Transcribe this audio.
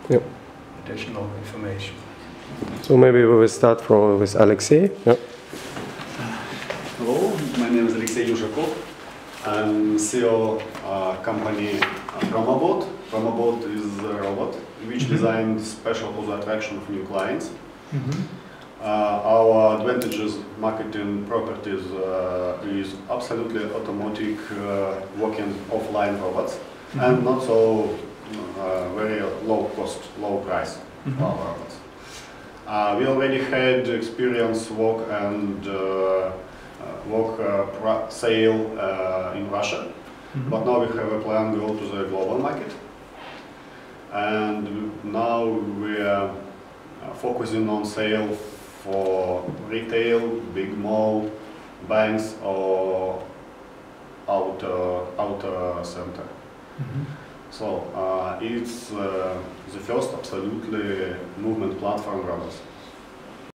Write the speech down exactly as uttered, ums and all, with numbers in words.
yep. additional information. So maybe we will start from with Alexei. Yep. Hello, my name is Alexei Yushakov. I'm C E O of uh, company uh, Promobot. Promobot is a robot which mm-hmm. designed special for the attraction of new clients. Mm-hmm. uh, our advantages, marketing properties uh, is absolutely automatic uh, working offline robots mm-hmm. and not so uh, very low cost, low price mm-hmm. for our robots. Uh, we already had experience work and uh, Uh, work uh, sale uh, in Russia, mm-hmm. but now we have a plan to go to the global market, and now we are uh, focusing on sale for retail, big mall, banks or outer outer center. Mm-hmm. So uh, it's uh, the first absolutely movement platform robots.